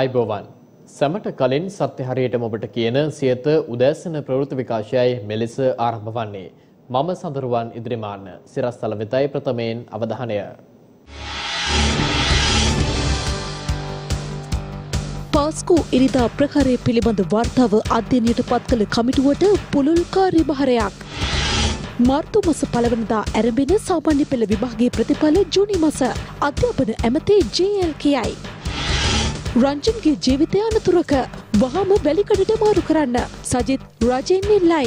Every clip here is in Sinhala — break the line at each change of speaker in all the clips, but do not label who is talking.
ආයිබෝවන් සමට කලින් සත්‍ය හරියටම ඔබට කියන සියත උදෑසන ප්‍රවෘත්ති විකාශයයි මෙලෙස ආරම්භ වන්නේ. මම සඳරුවන් ඉදිරිමාන්න සිරස්තල වෙතයි ප්‍රථමයෙන් අවධානය.
පාස්කු ඉරිදා ප්‍රකාරය පිළිබඳ වාර්තාව අධ්‍යයනයට පත් කළ කමිටුවට පුළුල් කාර්යභාරයක්. මාර්තු මස පළවනදා ආරම්භන සාමාන්‍ය පෙළ විභාගයේ ප්‍රතිඵල ජූනි මස අධ්‍යාපන ඇමති JLKයි. රංජන්ගේ ජීවිතය අනතුරක වහාම වැලිකඩට මාරු කරන්න සජිත් රජෙන් ඉල්ලයි.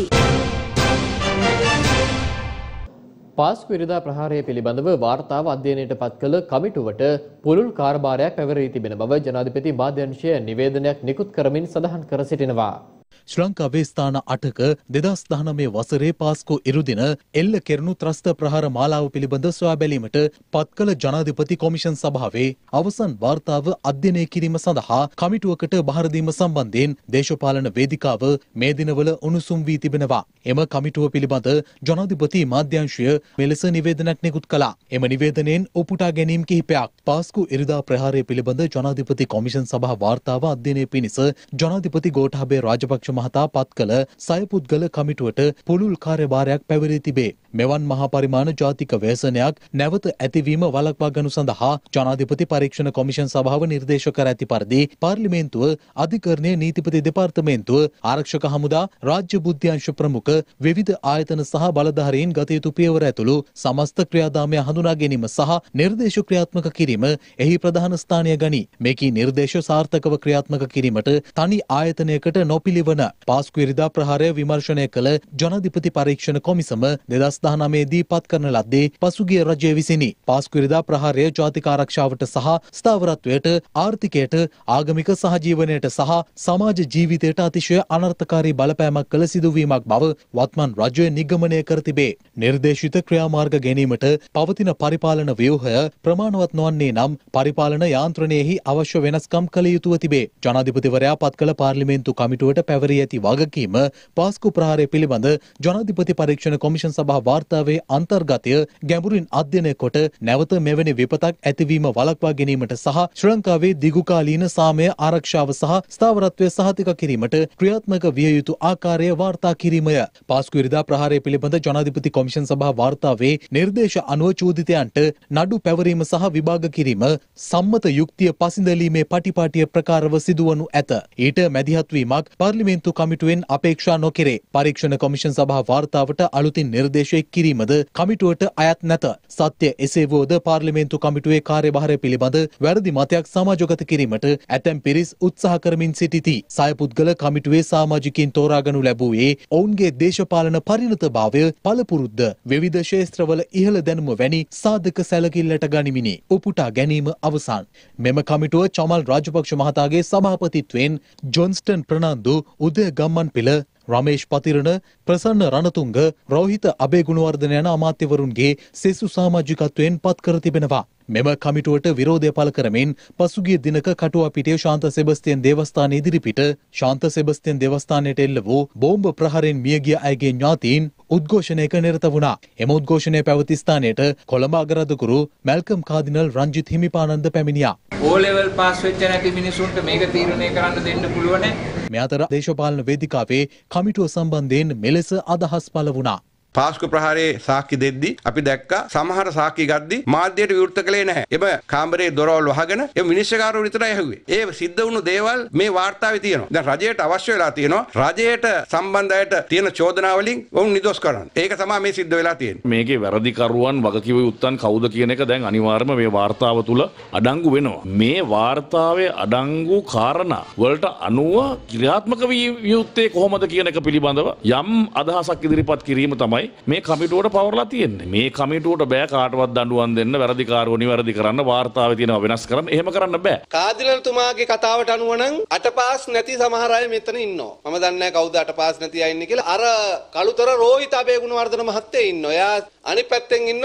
පාස්කු ඉරිදා ප්‍රහාරය පිළිබඳව වාර්තාව අධ්‍යයනයට පත් කළ කමිටුවට පුළුල් කාර්යභාරයක් පැවරී තිබෙන බව ජනාධිපති මාධ්‍යංශය නිවේදනයක් නිකුත් කරමින් සඳහන් කර සිටිනවා.
ශ්‍රී ලංකාවේ ස්ථාන 8ක 2019 වසරේ පාස්කු ඉරුදින එල්ල කෙරුණු ත්‍රස්ත ප්‍රහාර මාලාව පිළිබඳ සොයා බැලීමට පත් කළ ජනාධිපති කොමිෂන් සභාවේ අවසන් වාර්තාව අධ්‍යයනය කිරීම සඳහා කමිටුවකට බහර දීම සම්බන්ධයෙන් දේශපාලන වේදිකාව මේ දිනවල උණුසුම් වී තිබෙනවා. එම කමිටුව පිළිබඳ ජනාධිපති මාධ්‍යංශය මෙලෙස නිවේදනයක් නිකුත් කළා. එම නිවේදනයෙන් උපුටා ගැනීම් කිහිපයක් පාස්කු ඉරිදා ප්‍රහාරය පිළිබඳ ජනාධිපති කොමිෂන් සභා වාර්තාව අධ්‍යයනය පිණිස ජනාධිපති ගෝඨාභය රාජපක්ෂ මහතා පත් කළ සයපුද්ගල කමිටුවට පුළුල් කාර්යභාරයක් පැවරී තිබේ. මෙවන් මහා පරිමාණ ජාතික ව්‍යසනයක් නැවත ඇතිවීම වළක්වා ගනු සඳහා ජනාධිපති පරීක්ෂණ කොමිෂන් සභාව නිර්දේශ කර ඇති පරිදි පාර්ලිමේන්තුව, අධිකරණයේ නීතිපති දෙපාර්තමේන්තුව, ආරක්ෂක හමුදා, රාජ්‍ය බුද්ධ්‍යංශ ප්‍රමුඛ විවිධ ආයතන සහ බලධාරීන් ගත යුතු පියවර ඇතුළු සමස්ත ක්‍රියාදාමය හඳුනා ගැනීම සහ නිර්දේශ ක්‍රියාත්මක කිරීම එහි ප්‍රධාන ස්ථානය ගනී. මේකී නිර්දේශ සාර්ථකව ක්‍රියාත්මක කිරීමට තනි ආයතනයකට නොපිළිවන පාස්කු ඉරිදා ප්‍රහාරය විමර්ශනය කළ ජනාධිපති පරීක්ෂණ කොමිසම 2019 දී පත් කරන ලද්දේ පසුගිය රජය විසිනි. පාස්කු ඉරිදා ප්‍රහාරය ජාතික ආරක්ෂාවට සහ ස්ථාවරත්වයට, ආර්ථිකයට, ආගමික සහජීවනයට සහ සමාජ ජීවිතයට අතිශය අනර්ථකාරී බලපෑමක් කළ සිදුවීමක් බව වත්මන් රජය නිගමනය කර තිබේ. නිර්දේශිත ක්‍රියාමාර්ග ගැනීමට පවතින පරිපාලන ව්‍යුහය ප්‍රමාණවත් නොවන්නේ නම් පරිපාලන යාන්ත්‍රණයෙහි අවශ්‍ය වෙනස්කම් කළ යුතුව තිබේ. ජනාධිපතිවරයා පත් කළ පාර්ලිමේන්තු කමිටුවට පැවරී ඇති වගකීම පාස්කු ප්‍රහාරය පිළිබඳ ජනාධිපති පරීක්ෂණ කොමිෂන් සභා වාර්තාවේ අන්තර්ගතය ගැඹුරින් අධ්‍යයනය කොට නැවත මෙවැනි විපතක් ඇතිවීම වළක්වා ගැනීමට සහ ශ්‍රී ලංකාවේ දිගුකාලීන සාමය ආරක්ෂාව සහ ස්ථාවරත්වය සහතික කිරීමට ක්‍රියාත්මක විය යුතු ආකාරය වාර්තා කිරීමය. පාස්කු ඉරිදා ප්‍රහාරය පිළිබඳ ජනාධිපති කොමිෂන් සභා වාර්තාවේ නිර්දේශ අනුව චෝදිතයන්ට නඩු පැවරීම සහ විභාග කිරීම සම්මත යුක්තිය පසිඳලීමේ පටිපාටිය ප්‍රකාරව සිදුවනු ඇත. ඊට මැදිහත් වීමක් පාර්ලිමේන්තු කමිටුවෙන් අපේක්ෂා නොකෙරේ. පරීක්ෂණ කොමිෂන් සභා වාර්තාවට අලුතින් නිර්දේශය කිරීමද කමිටුවට අයත් නැත. සත්‍ය එසේ වුවද පාර්ලිමේන්තු කමිටුවේ කාර්යභාරය පිළිබඳ වැරදි මතයක් සමාජගත කිරීමට ඇතැම් පිරිස් උත්සාහ කරමින් සිටිති. සයපුද්ගල කමිටුවේ සමාජිකයින් තෝරාගනු ලැබුවේ ඔවුන්ගේ දේශපාලන පරිණතභාවය, පළපුරුද්ද, විවිධ ක්ෂේත්‍රවල ඉහළ දැනුම වැනි සාධක සැලකිල්ලට ගනිමිනි. උපුටා ගැනීම අවසන්. මෙම කමිටුව චමල් රාජපක්ෂ මහතාගේ සභාපතිත්වයෙන් ජොන්ස්ටන් ප්‍රනාන්දු, උදය ගම්මන්පිල, රමේෂ් පතිරණ, ප්‍රසන්න රණතුංග, රෝහිත අබේගුණවර්ධන යන අමාත්‍යවරුන්ගේ සෙසු සමාජිකත්වයෙන් පත් කර තිබෙනවා. මෙම කමිටුවට විරෝධය පළ කරමින් පසුගිය දිනක කටුවාපිටිය ශාන්ත සෙබස්තියන් දේවස්ථාන ඉදිරිපිට ශාන්ත සෙබස්තියන් දේවස්ථානයට එල්ල වූ බෝම්බ ප්‍රහාරයෙන් මියගිය අයගේ ඥාතීන් උද්ඝෝෂණයක නිරත වුණා. එම උද්ඝෝෂණය පැවති ස්ථානයට කොළඹ අගරාදුකුරු මැල්කම් කාදිනල් රංජිත් හිමිපාණන්ද පැමිණියා.
ඕ ලෙවල් පාස් වෙච්ච නැති මිනිසුන්ට මේක තීරණය කරන්න දෙන්න පුළුවන්.
මේ අතර දේශපාලන වේදිකාවේ කමිටුව සම්බන්ධයෙන් මෙලෙස අදහස් පළ වුණා.
පාස්කු ප්‍රහාරයේ සාක්ෂි දෙද්දි අපි දැක්කා සමහර සාක්ෂි ගද්දි මාධ්‍යයට විවෘත කළේ නැහැ. එම කාමරේ දොරවල් වහගෙන එම විනිශ්චයකාරවරු විතරයි ඇහුවේ. ඒ සිද්ධ වුණු දේවල් මේ වාර්තාවේ තියෙනවා. දැන් රජයට අවශ්‍ය වෙලා තියෙනවා රජයට සම්බන්ධ අයට තියෙන චෝදනා වලින් වුන් නිදොස් කරන්න. ඒක තමයි මේ සිද්ධ වෙලා තියෙන්නේ.
මේකේ වැරදිකරුවන් වගකිව යුත්තන් කවුද කියන එක දැන් අනිවාර්යයෙන්ම මේ වාර්තාව තුල අඩංගු වෙනවා. මේ වාර්තාවේ අඩංගු කාරණා වලට අනුව ක්‍රියාත්මක විය යුත්තේ කොහොමද කියන එක පිළිබඳව යම් අදහසක් ඉදිරිපත් කිරීම තමයි මේ කමිටුවට පවර්ලා තියෙන්නේ. මේ කමිටුවට බෑ කාටවත් දඬුවම් දෙන්න, වැරදිකාරෝ නිවැරදි කරන්න, වාර්තාවේ තියෙනවා වෙනස් කරන්න. එහෙම කරන්න බෑ.
කාදිනල්තුමාගේ කතාවට අනුව නම් අටපාස් නැති සමහර අය මෙතන ඉන්නවා. මම දන්නේ නැහැ කවුද අටපාස් නැති අය ඉන්නේ කියලා. අර කළුතර රෝහිත අබේගුණවර්ධන මහත්තයා ඉන්නවා. එයා අනිත් පැත්තෙන් ඉන්නවා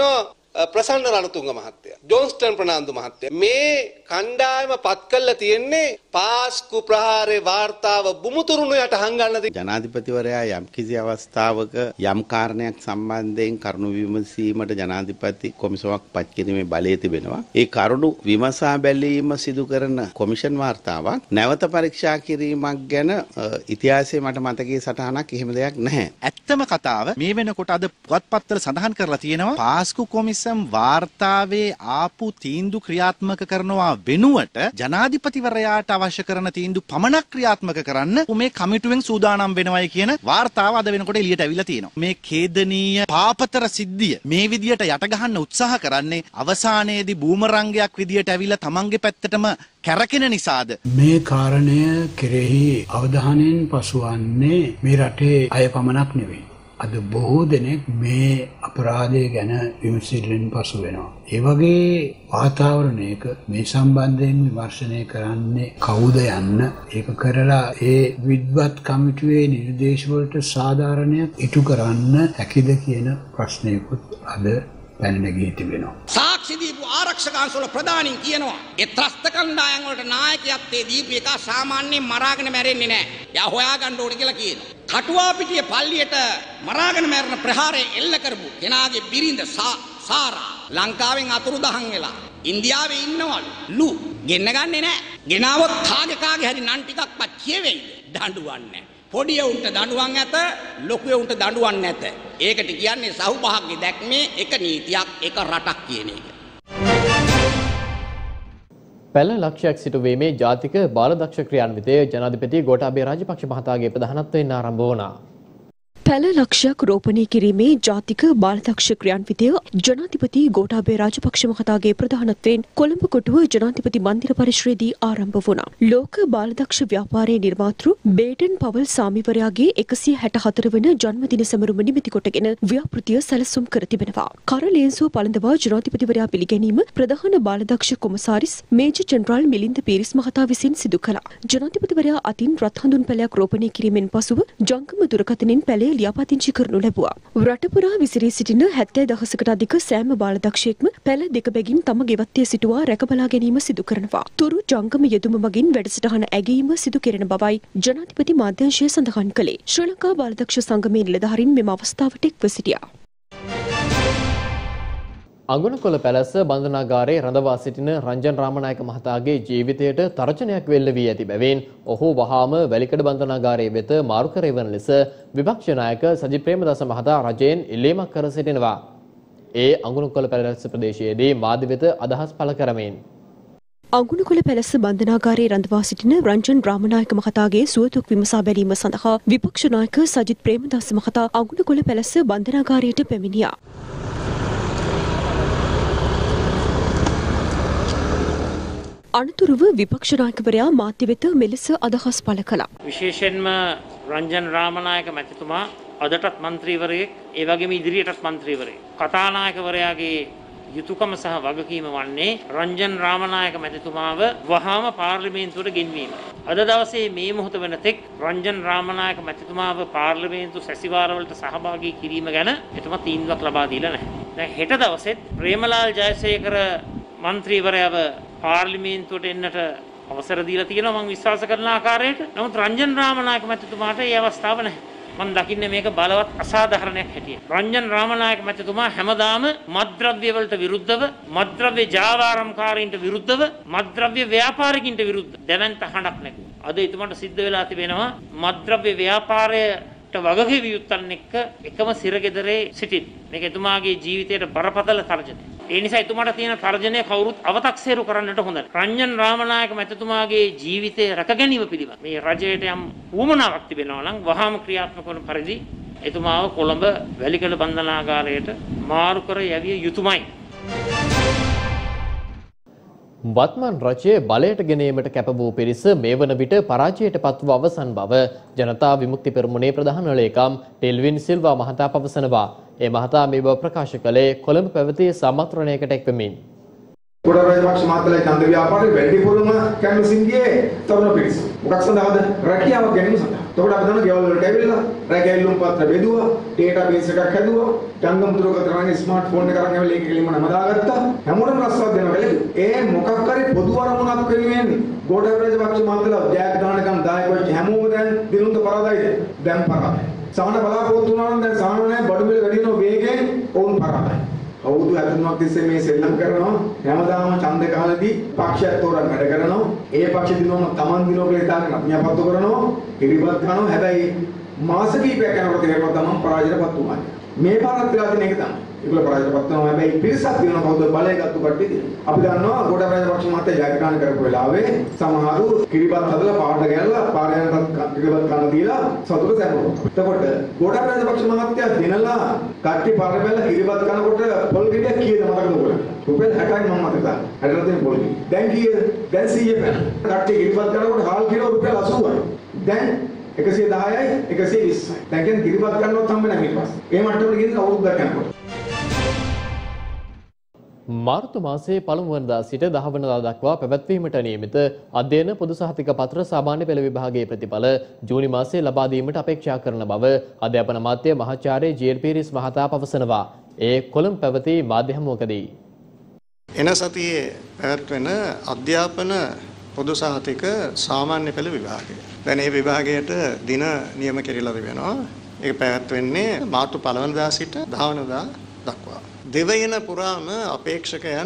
ප්‍රසන්න රණතුංග මහත්තයා, ජොන්ස්ටන් ප්‍රනාන්දු මහත්තයා මේ කණ්ඩායම පත් කළා තියෙන්නේ පාස්කු ප්‍රහාරේ වාර්තාව බුමුතුරුණු යට හංගන්නද.
ජනාධිපතිවරයා යම් කිසි අවස්ථාවක යම් කාරණයක් සම්බන්ධයෙන් කරුණු විමසීමට ජනාධිපති කොමිසමක් පත් කිරීමේ බලය තිබෙනවා. ඒ කරුණු විමසා බැලීම සිදු කරන කොමිෂන් වාර්තාවක් නැවත පරීක්ෂා කිරීමක් ගැන ඉතිහාසයේ මට මතකයේ සටහනක් එහෙම දෙයක් නැහැ.
ඇත්තම කතාව මේ වෙනකොට අද පුවත්පත්වල සඳහන් කරලා තියෙනවා පාස්කු කොමිසම් වාර්තාවේ ආපු තීන්දුව ක්‍රියාත්මක කරනවා වෙනුවට ජනාධිපතිවරයාට අවශ්‍ය කරන තීන්දුව පමණක් ක්‍රියාත්මක කරන්න මේ කමිටුවෙන් සූදානම් වෙනවයි කියන වාර්තාව අද වෙනකොට එළියට අවිලා තියෙනවා. මේ ඛේදනීය පාපතර සිද්ධිය මේ විදියට යට ගහන්න උත්සාහ කරන්නේ අවසානයේදී බූමරංගයක් විදියට ඇවිල්ලා තමන්ගේ පැත්තටම කැරකෙන නිසාද?
මේ කාරණය කෙරෙහි අවධානයෙන් පසුවන්නේ මේ රටේ අය පමණක් නෙවෙයි. අද බොහෝ දෙනෙක් මේ අපරාධය ගැන විමසිල්ලෙන් පසු වෙනවා. ඒ වගේ වාතාවරණයක මේ සම්බන්ධයෙන් විමර්ශනය කරන්නේ කවුද යන්න ඒක කරලා ඒ විද්වත් කමිටුවේ නිර්දේශ වලට සාධාරණයක් ඉටු කරන්න හැකිද කියන ප්‍රශ්නයකුත් අද පැන නැගී තිබෙනවා.
සාක්ෂි දීපු ආරක්ෂක අංශවල ප්‍රධානීන් කියනවා ඒ ත්‍රස්ත කණ්ඩායම් වලට නායකයත්වයේ දීපු එක සාමාන්‍යයෙන් මරාගෙන මැරෙන්නේ නැහැ. එයා හොයාගන්න ඕනේ කියලා කියනවා. කටුවාපිටිය පල්ලියට මරාගෙන මැරෙන ප්‍රහාරය එල්ල කරපු කෙනාගේ බිරිඳ සාරා ලංකාවෙන් අතුරුදහන් වෙලා ඉන්දියාවේ ඉන්නවලු. ගෙන්න ගන්නේ නැහැ. ගෙනාවොත් කාගේ හරි නන් ටිකක්වත් කියවෙයිද? දඬුවන්නේ. පොඩි උන්ට දඬුවම් ඇත, ලොකු උන්ට දඬුවම් නැත. ඒකට කියන්නේ සහභාගී දැක්මේ එක නීතියක්, එක රටක් කියන එක.
පැල ලක්ෂයක් සිටුවීමේ ජාතික බාලදක්ෂ ක්‍රියාන්විතය ජනාධිපති ගෝඨාභය රාජපක්ෂ මහතාගේ ප්‍රධානත්වයෙන් ආරම්භ වුණා.
පැල ලක්ෂයක් රෝපණය කිරීමේ ජාතික බාලදක්ෂ ක්‍රියාන්විතය ජනාධිපති ගෝඨාභය රාජපක්ෂ මහතාගේ ප්‍රධානත්වයෙන් කොළඹ කොටුව ජනාධිපති මන්දිර පරිශ්‍රයේදී ආරම්භ වුණා. ලෝක බාලදක්ෂ ව්‍යාපාරයේ නිර්මාතෘ බේටන් පවල් සාමිවරයාගේ 164 වන ජන්මදින සමරුම නිමිති කොටගෙන ව්‍යාපෘතිය සැලසුම් කර තිබෙනවා. කර ලේන්සුව පළඳවා ජනාධිපතිවරයා පිළිගැනීම ප්‍රධාන බාලදක්ෂ කොමසාරිස් මේජර් ජෙනරාල් මිලින්ද පීරිස් මහතා විසින් සිදු කළා. ජනාධිපතිවරයා අතින් රත් හඳුන් පැලයක් රෝපණය කිරීමෙන් පසුව ජංගම දුරකථනින් පැලේ ලියාපදිංචි කරනු ලැබුවා. රට පුරා විසිරී සිටින 70,000කට අධික සෑම බාලදක්ෂයෙක්ම පැල දෙක බැගින් තම ගෙවත්තේ සිටුවා රැකබලා ගැනීම සිදු කරනවා. තුරු ජංගම යෙදුම මගින් වැඩසටහන ඇගීම සිදු කෙරෙන බවයි ජනාධිපති මාධ්‍යංශය සඳහන් කළේ. ශ්‍රී ලංකා බාලදක්ෂ සංගමේ නිලධාරීන් මෙම අවස්ථාවට එක්ව සිටියා.
අඟුණකොළ පැලැස්ස බන්ධනාගාරයේ රඳවා සිටින රංජන් රාමනායක මහතාගේ ජීවිතයට තර්ජනයක් වෙල්ල වී ඇති බැවින් ඔහු වහාම වැලිකඩ බන්ධනාගාරයේ වෙත මාරු කර එවන ලෙස විපක්ෂ නායක සජිත් ප්‍රේමදාස මහතා රජයෙන් ඉල්ලීමක් කර සිටිනවා. ඒ අඟුණකොළ පැලැස්ස ප්‍රදේශයේදී මාධ්‍ය වෙත අදහස් පළ කරමින්
අඟුණකොළ පැලැස්ස බන්ධනාගාරයේ රඳවා සිටින රංජන් රාමනායක මහතාගේ සුවදුක් විමසා බැලීම සඳහා විපක්ෂ නායක සජිත් ප්‍රේමදාස මහතා අඟුණකොළ පැලැස්ස බන්ධනාගාරයට පැමිණියා. අනතුරුව විපක්ෂ නායකවරයා මාධ්‍ය වෙත මෙලෙස අදහස් පළ කළා.
විශේෂයෙන්ම රංජන් රාමනායක මැතිතුමා අදටත් මන්ත්‍රීවරයෙක්, ඒ වගේම ඉදිරියටත් මන්ත්‍රීවරයෙක්. කතානායකවරයාගේ යුතුයකම සහ වගකීම වන්නේ රංජන් රාමනායක මැතිතුමාව වහාම පාර්ලිමේන්තුවට ගෙන්වීම. අද දවසේ මේ මොහොත වෙනතෙක් රංජන් රාමනායක මැතිතුමාව පාර්ලිමේන්තු සැසිවාරවලට සහභාගී කිරීම ගැන එතුමා තීන්දුවක් ලබා දීලා නැහැ. දැන් හෙට දවසෙත් ප්‍රේමලාල් ජයසේකර මන්ත්‍රීවරයාව පාර්ලිමේන්තුවට එන්නට අවසර දීලා තියෙනවා මම විශ්වාස කරන ආකාරයට. නමුත් රංජන් රාමනායක මැතිතුමාට ඒ අවස්ථාව නැහැ. මම දකින්නේ මේක බලවත් අසාධාරණයක් හැටියට. රංජන් රාමනායක මැතිතුමා හැමදාම මත්ද්‍රව්‍ය වලට විරුද්ධව, මත්ද්‍රව්‍ය ජාවාරම්කාරීන්ට විරුද්ධව, මත්ද්‍රව්‍ය ව්‍යාපාරිකින්ට විරුද්ධව දැවැන්ත හඬක් නැගුවා. අද එතුමාට සිද්ධ වෙලා තිබෙනවා මත්ද්‍රව්‍ය ව්‍යාපාරයට වගකීම් යුත්තන් එක්ක එකම සිරගෙදරේ සිටින්. මේක එතුමාගේ ජීවිතයට බරපතල තර්ජනයක්. ඒ නිසා එතුමාට තියෙන තර්ජනය කවුරුත් අව탁සේරු කරන්නට හොඳ නැහැ. රංජන් රාමනායක මැතිතුමාගේ ජීවිතය රැක ගැනීම පිළිබඳ මේ රජයට යම් වුමනාවක් තිබෙනවා නම් වහාම ක්‍රියාත්මක වන පරිදි එතුමාව කොළඹ වැලිකඩ බන්ධනාගාරයට මාරු කර යැවිය යුතුමයි.
වත්මන් රජයේ බලයට ගැනීමට කැප වූ පිරිස මේ වන විට පරාජයට පත් වූ අවසන් බව ජනතා විමුක්ති පෙරමුණේ ප්‍රධාන ලේකම් ටෙල්වින් සිල්වා මහතා පවසනවා. ඒ මහතා මේ බව ප්‍රකාශ කළේ කොළඹ පැවති සම්මන්ත්‍රණයකට එක්වමින්.
ගොඩ රාජපක්ෂ මහතාගේ ඡන්ද ව්‍යාපාරේ වැඩිපුරම කැන්වසින් ගියේ තරුණ පිරිස. මොකක් සඳහාද? රැකියාව ගැනීම සඳහා. එතකොට අපි දන්නවා ගෙවල් වලට ඇවිල්ලා රැ ගැල්ලුම් පත්‍ර බෙදුවා, ඩේටාබේස් එකක් හැදුවා, ජංගම දුරකථන ස්මාර්ට්ෆෝන් එකක් අරන් ඇවිල්ලා ඒක කෙලින්ම නමදාගත්තා. හැමෝටම රස්සාවක් දෙනවා කියලා. ඒ මොකක් හරි පොදු අරමුණක් වෙනුවෙන් ගෝඨාභය රාජපක්ෂ මහත්තයලා ජයග්‍රහණකම් දායක වෙච්ච හැමෝම දැන් දිනුන්ද පරාදයිද? දැන් පරාදයි. සාහන බලාපොරොත්තු වුණා නම් දැන් සාහන නැහැ බඩු මිල වැඩි වෙනවා වේගයෙන් ඔවුන් පරාදයි. අවුරුදු 73ක් තිස්සේ මේ සෙල්ලම් කරනවා. හැමදාම ඡන්ද කාලෙදී පක්ෂයක් තෝරන් වැඩ කරනවා. ඒ පක්ෂ දිනුවම Taman දිනුව කියලා හිතාගෙන අඥාපත්තු කරනවා. ඉරිවත් කරනවා. හැබැයි මාස කිහිපයක් යනකොට තේරෙනවා Taman පරාජයටපත් වුණා. මේ පාරත් වෙලා තියෙන එක තමයි. ඒගොල්ලෝ පරාජයටපත් වෙනවා. හැබැයි පිරිසක් දිනන කවුද බලය ගත්තු කට්ටිය දිනන. අපි දන්නවා ගෝඨාභය රාජපක්ෂ මහත්තයා ජයග්‍රහණ කරපු වෙලාවේ සමහරු කිරිබත් හදලා පාට ගැල්ලා පාරයන්ට කිරිබත් කන දීලා සතුට සැපුවා. එතකොට ගෝඨාභය රාජපක්ෂ මහත්තයා දිනලා කට්ටි පාර බැලලා කිරිබත් කනකොට පොල් ගෙඩියක් කීයද මතකද ඔයගොල්ලන්ට? රුපියල් 60යි මම මතකයි. 60 දෙන පොල් ගෙඩිය. දැන් කීයද? දැන් 100 පැන. කට්ටි කිරිබත් කනකොට හාල් කිලෝ රුපියල් 80යි. දැන් 110යි 120යි. දැන් කියන්නේ කිරිබත් ගන්නවත් හම්බ නැහැ ඊට පස්සේ. ඒ මට්ටමට ගිහින් අවුරුද්දක් යනකොට.
මාර්තු මාසයේ පළමු වනදා සිට 10 වනදා දක්වා පැවැත්වීමට නියමිත අධ්‍යයන පොදු සහතික පත්‍ර සාමාන්‍ය පෙළ විභාගයේ ප්‍රතිඵල ජූනි මාසයේ ලබා දීමට අපේක්ෂා කරන බව අධ්‍යාපන අමාත්‍ය මහාචාර්ය ජී.එල්. පීරිස් මහතා පවසනවා. ඒ කොළඹ පැවති මාධ්‍ය හමුවකදී
එන සතියේ පැවැත්වෙන අධ්‍යාපන පොදු සහතික සාමාන්‍ය පෙළ විභාගය. දැන් මේ විභාගයට දින නියම කෙරෙලා තිබෙනවා. ඒක පැවැත්වෙන්නේ මාර්තු 1 වෙනිදා සිට 10 වෙනිදා දක්වා. දෙවයින පුරාම අපේක්ෂකයන්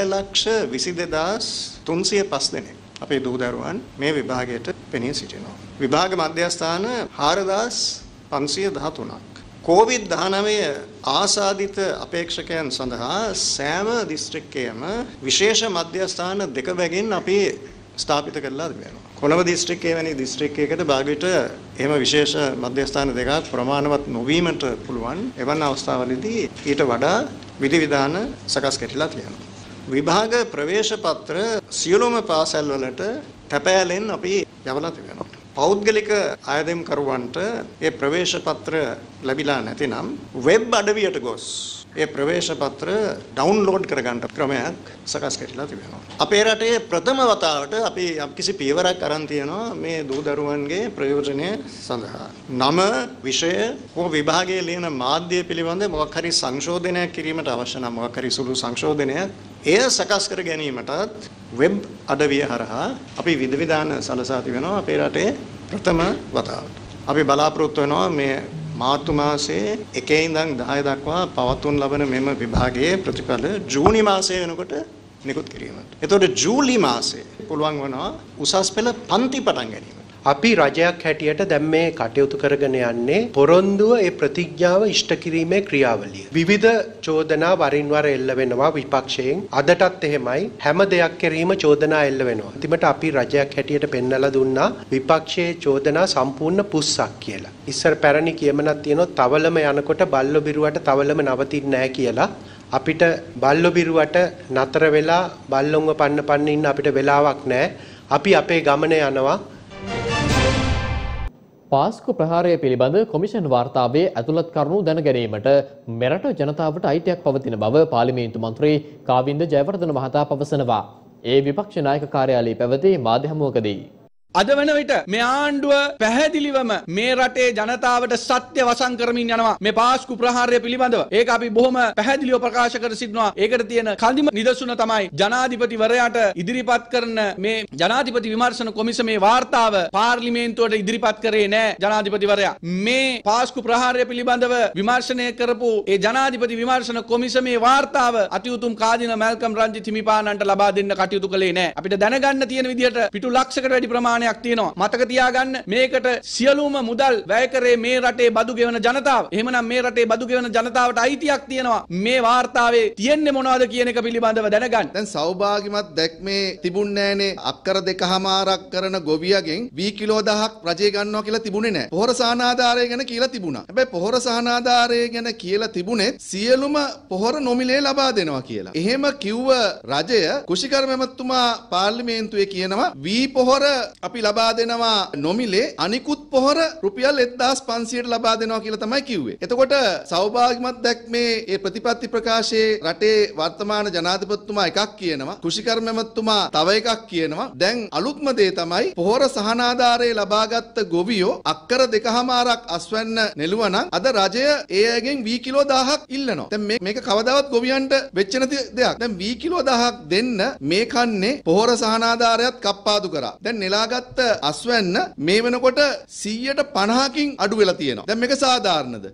6,22,305 දෙනෙක් අපේ දූ දරුවන් මේ විභාගයට පෙනී සිටිනවා. විභාග මධ්‍යස්ථාන 4,513ක්. COVID-19 ආසාදිත අපේක්ෂකයන් සඳහා සෑම දිස්ත්‍රික්කයේම විශේෂ මධ්‍යස්ථාන දෙක බැගින් අපි ස්ථාපිත කරලා තිබෙනවා. කොළඹ දිස්ත්‍රික්කයේ වැනි දිස්ත්‍රික්කයකට භාගයට එහෙම විශේෂ මධ්‍යස්ථාන දෙකක් ප්‍රමාණවත් නොවීමට පුළුවන්. එවන් අවස්ථාවලදී ඊට වඩා විධිවිධාන සකස් කරලා තියෙනවා. විභාග ප්‍රවේශ පත්‍ර සියලුම පාසල් වලට තැපෑලෙන් අපි යවලා තිබෙනවා. පෞද්ගලික ආයතන කරුවන්ට ඒ ප්‍රවේශ පත්‍ර ලැබිලා නැතිනම් වෙබ් අඩවියට ගොස් ඒ ප්‍රවේශ පත්‍ර ඩවුන්ලෝඩ් කරගන්න ක්‍රමයක් සකස් කරලා තිබෙනවා. අපේ රටේ ප්‍රථම වතාවට අපි කිසි පියවරක් අරන් තියෙනවා මේ දූ දරුවන්ගේ ප්‍රයෝජනය සඳහා. නම, විෂය හෝ විභාගයේ ලියන මාධ්‍ය පිළිබඳ මොකක් හරි සංශෝධනයක් කිරීමට අවශ්‍ය නම් මොකක් හරි සුළු සංශෝධනයක් එය සකස් කර ගැනීමටත් වෙබ් අඩවිය හරහා අපි විධිවිධාන සලසා තිබෙනවා අපේ රටේ ප්‍රථම වතාවට. අපි බලාපොරොත්තු වෙනවා මේ මාර්තු මාසයේ 1 ඉඳන් 10 දක්වා පවත්වනු ලබන මෙම විභාගයේ ප්‍රතිඵල ජූනි මාසයේ වෙනකොට නිකුත් කිරීමට. එතකොට ජූලි මාසයේ පුළුවන් වෙනවා උසස් පෙළ පන්ති පටන් ගැනීමට.
අපි රජයක් හැටියට දැන් මේ කටයුතු කරගෙන යන්නේ පොරොන්දුව ඒ ප්‍රතිඥාව ඉෂ්ට කිරීමේ ක්‍රියාවලිය. විවිධ චෝදනා වරින් වර එල්ල වෙනවා විපක්ෂයෙන්. අදටත් එහෙමයි හැම දෙයක් කෙරීම චෝදනා එල්ල වෙනවා. අන්තිමට අපි රජයක් හැටියට පෙන්නලා දුන්නා විපක්ෂයේ චෝදනා සම්පූර්ණ පුස්සක් කියලා. ඉස්සර පැරණි කියමනක් තියෙනවා තවලම යනකොට බල්ලෝ බිරුවට තවලම නවතින්නේ නැහැ කියලා. අපිට බල්ලෝ බිරුවට නතර වෙලා බල්ලොන්ව පන්න ඉන්න අපිට වෙලාවක් නැහැ. අපි අපේ ගමන යනවා.
පාස්කු ප්‍රහාරය පිළිබඳ කොමිෂන් වාර්තාවේ ඇතුළත් කරුණු දැන ගැනීමට මෙරට ජනතාවට අයිතියක් පවතින බව පාර්ලිමේන්තු මන්ත්‍රී කාවින්ද ජයවර්ධන මහතා පවසනවා. ඒ විපක්ෂ නායක කාර්යාලයේ පැවති මාධ්‍ය හමුවකදී
අද වන විට මේ ආණ්ඩුව පැහැදිලිවම මේ රටේ ජනතාවට සත්‍ය වසන් කරමින් යනවා මේ පාස්කු ප්‍රහාරය පිළිබඳව. ඒක අපි බොහොම පැහැදිලිව ප්‍රකාශ කර සිටිනවා. ඒකට තියෙන කදිම නිදසුන තමයි ජනාධිපතිවරයාට ඉදිරිපත් කරන මේ ජනාධිපති විමර්ශන කොමිසමේ වාර්තාව පාර්ලිමේන්තුවට ඉදිරිපත් කරේ නැහැ ජනාධිපතිවරයා. මේ පාස්කු ප්‍රහාරය පිළිබඳව විමර්ශනය කරපු ඒ ජනාධිපති විමර්ශන කොමිසමේ වාර්තාව අතිඋතුම් කාදින මැල්කම් රංජිත් හිමිපාණන්ට ලබා දෙන්න කටයුතු කළේ නැහැ. අපිට දැනගන්න තියෙන විදිහට පිටු ලක්ෂයකට වැඩි ප්‍රමාණයක් තියෙනවා. මතක තියාගන්න මේකට සියලුම මුදල් වැය කරේ මේ රටේ බදු ගෙවන ජනතාව. එහෙමනම් මේ රටේ බදු ගෙවන ජනතාවට අයිතියක් තියෙනවා. මේ වාර්තාවේ තියෙන්නේ මොනවද කියන එක පිළිබඳව දැනගන්න.
දැන් සෞභාග්‍යමත් දැක්මේ තිබුණේ නැහනේ. අක්කර 2.5ක් කරන ගොවියගෙන් වී කිලෝ 1000ක් රජේ ගන්නවා කියලා තිබුණේ නැහැ. පොහොර සහනාධාරය ගැන කියලා තිබුණා. හැබැයි පොහොර සහනාධාරය ගැන කියලා තිබුණේ සියලුම පොහොර නොමිලේ ලබා දෙනවා කියලා. එහෙම කිව්ව රජය කුෂිකර්ම මැතිතුමා පාර්ලිමේන්තුවේ කියනවා වී පොහොර අපි ලබා දෙනවා නොමිලේ අනිකුත් පොහොර රුපියල් 1500ට ලබා දෙනවා කියලා තමයි කිව්වේ. එතකොට සෞභාග්‍යමත් දැක්මේ මේ ප්‍රතිපත්ති ප්‍රකාශයේ රටේ වර්තමාන ජනාධිපතිතුමා එකක් කියනවා. කෘෂිකර්ම ඇමතුමා තව එකක් කියනවා. දැන් අලුත්ම දේ තමයි පොහොර සහනාධාරයේ ලබාගත් ගොවියෝ අක්කර 2.5ක් අස්වැන්න නෙළුවා නම් අද රජය ඒ අයගෙන් වී කිලෝ 1000ක් ඉල්ලනවා. දැන් මේක කවදාවත් ගොවියන්ට වෙච්ච නැති දෙයක්. දැන් වී කිලෝ 1000ක් දෙන්න මේ කන්නේ පොහොර සහනාධාරයත් කප්පාදු කරා. දැන් නෙලාගත්ත අස්වැන්න මේ වෙනකොට 150කින් අඩු වෙලා තියෙනවා. දැන් මේක සාධාරණද?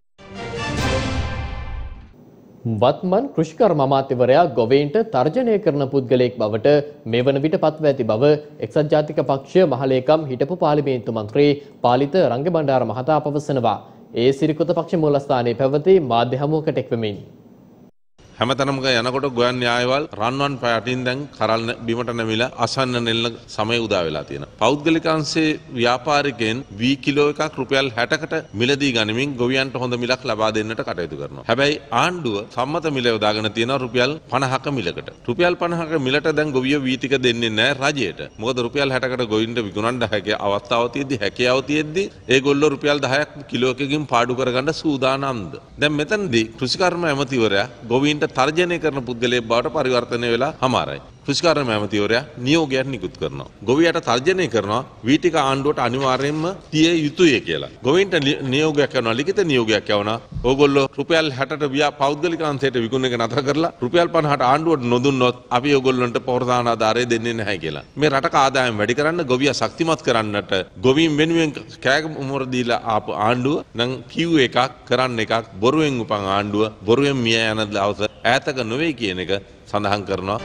වත්මන් කෘෂිකර්ම අමාත්‍යවරයා ගොවීන්ට තර්ජනය කරන පුද්ගලයෙක් බවට මේ වන විට පත්ව ඇති බව එක්සත් ජාතික පක්ෂ මහලේකම් හිටපු පාර්ලිමේන්තු මන්ත්‍රී පාලිත රංගබණ්ඩාර මහතා පවසනවා. ඒ සිරිකොත පක්ෂ මූලස්ථානයේ පැවති මාධ්‍ය හමුවකට එක්වෙමින්
හැමතැනම යනකොට ගොයන් න්‍යායවල් රන්වන් පැටින් දැන් කරල් බිමට නැමිලා අසන්න නෙල්ල සමය උදා වෙලා තියෙනවා. පෞද්ගලික අංශයේ ව්‍යාපාරිකයන් වී කිලෝ එකක් රුපියල් 60කට මිලදී ගනිමින් ගොවියන්ට හොඳ මිලක් ලබා දෙන්නට කටයුතු කරනවා. හැබැයි ආණ්ඩුව සම්මත මිල යොදාගෙන තියෙනවා රුපියල් 50ක මිලකට. රුපියල් 50ක මිලට දැන් ගොවියෝ වී ටික දෙන්නේ නැහැ රජයට. මොකද රුපියල් 60කට ගොවින්ට විකුණන්න අවස්ථාව තියෙද්දි හැකියාව තියෙද්දි ඒගොල්ලෝ රුපියල් 10ක් කිලෝ එකකින් පාඩු කරගන්න සූදානම්ද? දැන් මෙතනදී කෘෂිකර්ම ඇමතිවරයා ගොවින්ට තර්ජනය කරන පුද්ගලයෙක් බවට පරිවර්තනය වෙලා හමාරයි. කෘෂිකර්ම ඇමතිවරයා නියෝගයක් නිකුත් කරනවා. ගොවියට තර්ජනය කරනවා වී ටික ආණ්ඩුවට අනිවාර්යයෙන්ම තිය යුතුය කියලා. ගොවින්ට නියෝගයක් කරනවා, ලිඛිත නියෝගයක් යවනවා. ඕගොල්ලෝ රුපියල් 60ට පෞද්ගලික අංශයට විකුණන එක නතර කරලා රුපියල් 50ට ආණ්ඩුවට නොදුන්නොත් අපි ඕගොල්ලන්ට පොහොරදාන ආධාරය දෙන්නේ නැහැ කියලා. මේ රටක ආදායම් වැඩි කරන්න, ගොවියා ශක්තිමත් කරන්නට ගොවීන් වෙනුවෙන් කෑගමුර දීලා ආපු ආණ්ඩුව නම් කිව් එකක් කරන්න එකක් බොරුවෙන් උපන් ආණ්ඩුව බොරුවෙන් මිය යන දවස ඈතක නොවේ කියන එක සඳහන් කරනවා.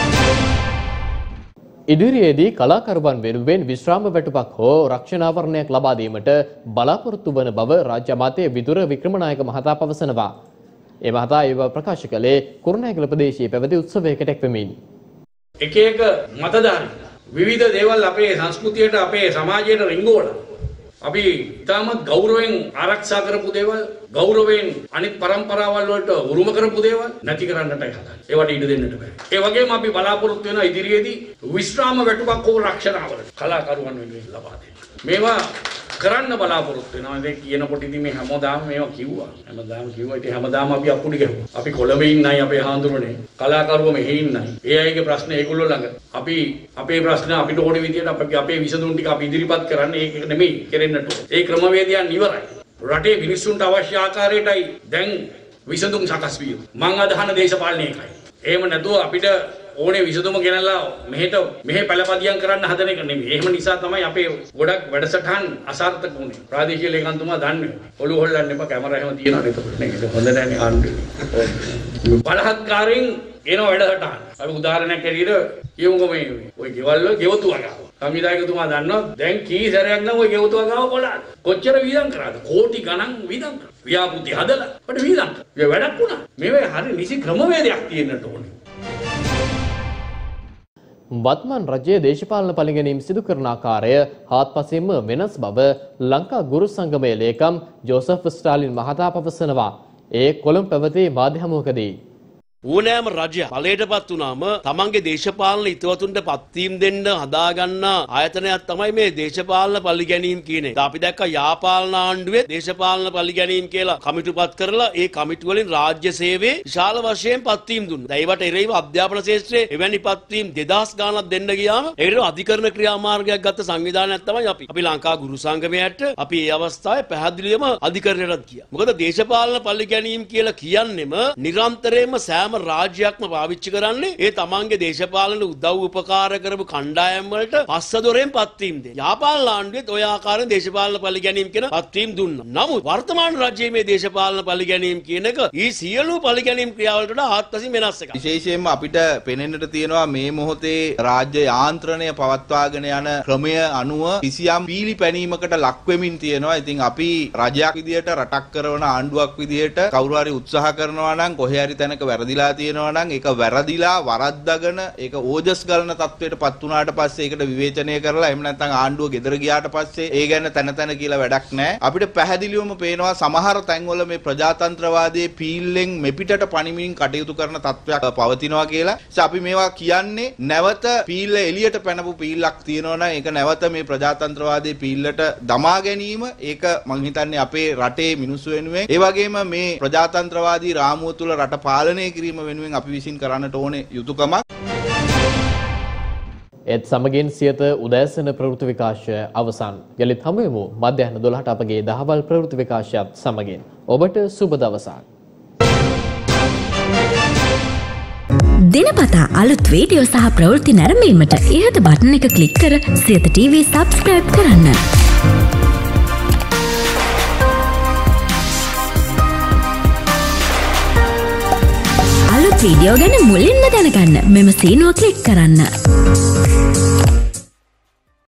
ඉදිරියේදී කලාකරුවන් වෙනුවෙන් විශ්‍රාම වැටුපක් හෝ රක්ෂණාවරණයක් ලබා දීමට බලාපොරොත්තු වන බව රාජ්‍ය අමාත්‍ය විදුර වික්‍රමනායක මහතා පවසනවා. ඒ මහතා ඒව ප්‍රකාශ කළේ කුරුණෑගල ප්‍රදේශයේ පැවති උත්සවයකට එක්වෙමින්.
එක එක මතධාරී විවිධ දේවල් අපේ සංස්කෘතියට අපේ සමාජයට රිංගවලා අපි ඉතාමත් ගෞරවයෙන් ආරක්ෂා කරපු දේවල්, ගෞරවයෙන් අනිත් પરම්පරාවල් වලට උරුම කරපු දේවල් නැති කරන්නටයි හදන්නේ. ඒවට ඉඩ දෙන්නට බෑ. ඒ වගේම අපි බලාපොරොත්තු වෙන ඉදිරියේදී විශ්‍රාම වැටුපක් හෝ රක්ෂණාවරණ කලාකරුවන් වෙනුවෙන් ලබා දෙන්න. මේවා කරන්න බලාපොරොත්තු වෙනවා. ඒක කියනකොට ඉතින් මේ හැමදාම මේවා කිව්වා. ඉතින් හැමදාම අපි අපුඩි ගැහුවා. අපි කොළඹ ඉන්නයි අපේ හාමුදුරනේ. කලාකරුවෝ මෙහෙ ඉන්නයි. ඒ අයගේ ප්‍රශ්න ඒගොල්ලෝ ළඟ. අපි අපේ ප්‍රශ්න අපිට ඕනේ විදියට අපේ විසඳුම් ටික අපි ඉදිරිපත් කරන්න. ඒක නෙමෙයි කෙරෙන්නට. ඒ ක්‍රමවේදයන් ඉවරයි. රටේ මිනිස්සුන්ට අවශ්‍ය ආකාරයටයි දැන් විසඳුම් සකස් විය. මං අදහන දේශපාලනය එකයි. එහෙම නැතුව අපිට ඕනේ විසඳුම ගෙනලා මෙහෙ පළපදියම් කරන්න හදන එක නෙමෙයි. එහෙම නිසා තමයි අපේ ගොඩක් වැඩසටහන් අසාර්ථක වුනේ. ප්‍රාදේශීය ලේකම්තුමා දන්නේ. ඔළුව හොල්ලන්න එපා කැමරා එහෙම තියනවා නේද? ඒක හොඳ නැහැ ආණ්ඩුවේ. බලහත්කාරයෙන් එන වැඩසටහන්. අපි උදාහරණයක් ඇරියට කියමුකෝ මේ ඔය ගෙවල් වල ගෙවතුවා ගාව. සංවිධායකතුමා දන්නවා දැන් කී සැරයක් නම් ඔය ගෙවතුවා ගාව කොලාද? කොච්චර වීදම් කරාද? කෝටි ගණන් වීදම් කරා. ව්‍යාපෘති හදලා අපිට වීදම් කරා. මේ වැඩක් වුණා. මේවේ හරි නිසි ක්‍රමවේදයක් තියෙන්නට ඕනේ.
වත්මන් රජයේ දේශපාලන පරිගැනීම් සිදු කරන ආකාරය හාත්පසින්ම වෙනස් බව ලංකා ගුරු සංගමයේ ලේකම් ජෝසප් ස්ටාලින් මහතා පවසනවා. ඒ කොළඹ පැවති මාධ්‍ය හමුවකදී
ඕනෑම රජයක් බලයටපත් වුණාම තමන්ගේ දේශපාලන හිතවතුන්ට පත්වීම් දෙන්න හදාගන්න ආයතනයක් තමයි මේ දේශපාලන පරිගැනීම් කියන එක. අපි දැක්ක යාපාලන ආණ්ඩුවේ දේශපාලන පරිගැනීම් කියලා කමිටුපත් කරලා ඒ කමිටු වලින් රාජ්‍ය සේවයේ විශාල වශයෙන් පත්වීම් දුන්නා. ඒවට එරෙහිව අධ්‍යාපන ශාස්ත්‍රයේ එවැනි පත්වීම් 2000 ගණනක් දෙන්න ගියාම ඒකට අධිකරණ ක්‍රියාමාර්ගයක් ගත්ත සංවිධානයක් තමයි අපි. අපි ලංකා ගුරු සංගමයට අපි මේ අවස්ථාවේ පැහැදිලිවම අධිකරණයටත් ගියා. මොකද දේශපාලන පරිගැනීම් කියලා කියන්නෙම නිරන්තරයෙන්ම සෑම රාජ්‍යයක්ම පාවිච්චි කරන්නේ ඒ තමන්ගේ දේශපාලන උදව් උපකාර කරපු කණ්ඩායම් වලට පස්සදොරෙන් පත්වීම් දෙන්න. යාපාලන ආණ්ඩුවෙත් ඔය ආකාරයෙන් දේශපාලන පරිගැනීම් කියන පත්වීම් දුන්නා. නමුත් වර්තමාන රජයේ මේ දේශපාලන පරිගැනීම් කියන එක ඊ සියලු පරිගැනීම් ක්‍රියාවලට වඩා ආත්පසින් වෙනස් එකක්.
විශේෂයෙන්ම අපිට පෙනෙන්නට තියෙනවා මේ මොහොතේ රාජ්‍ය යාන්ත්‍රණය පවත්වාගෙන යන ක්‍රමය අනුව කිසියම් පීලිපැනීමකට ලක් වෙමින් තියෙනවා. ඉතින් අපි රජයක් විදියට රටක් කරන ආණ්ඩුවක් විදියට කවුරු හරි උත්සාහ කරනවා නම් කොහේ හරි තැනක වැරදිලා වෙලා තියෙනවා නම් ඒක වැරදිලා වරද්දාගෙන ඒක ඕජස් ගලන තත්වයට පත් වුණාට පස්සේ ඒකට විවේචනය කරලා එහෙම නැත්නම් ආණ්ඩුව ගෙදර ගියාට පස්සේ ඒ ගැන තන කියලා වැඩක් නැහැ. අපිට පැහැදිලිවම පේනවා සමහර තැන්වල මේ ප්‍රජාතන්ත්‍රවාදයේ පීල්ලෙන් මෙපිටට පණිමින් කටයුතු කරන තත්වයක් පවතිනවා කියලා. අපි මේවා කියන්නේ නැවත පීල්ල එළියට පැනපු පීල්ලක් තියෙනවා නම් ඒක නැවත මේ ප්‍රජාතන්ත්‍රවාදයේ පීල්ලට දමා ගැනීම ඒක මම හිතන්නේ අපේ රටේ මිනිස්සු වෙනුවෙන් ඒ වගේම මේ ප්‍රජාතන්ත්‍රවාදී රාමුව තුල රට පාලනය කිරීම වෙනුවෙන් අපි විසින් කරන්නට ඕනේ යුතුයකමක්.
ඒත් සමගින් සියත උදෑසන ප්‍රවෘත්ති විකාශය අවසන්. යලිත් හමු වෙමු මධ්‍යහන 12ට අපගේ දහවල් ප්‍රවෘත්ති විකාශයත් සමගින්. ඔබට සුබ දවසක්.
දිනපතා අලුත් වීඩියෝ සහ ප්‍රවෘත්ති නැරඹීමට ඉහත බටන් එක ක්ලික් කර සියත TV subscribe කරන්න. අලුත් වීඩියෝ ගැන මුලින්ම දැනගන්න මෙම සීනුව ක්ලික් කරන්න.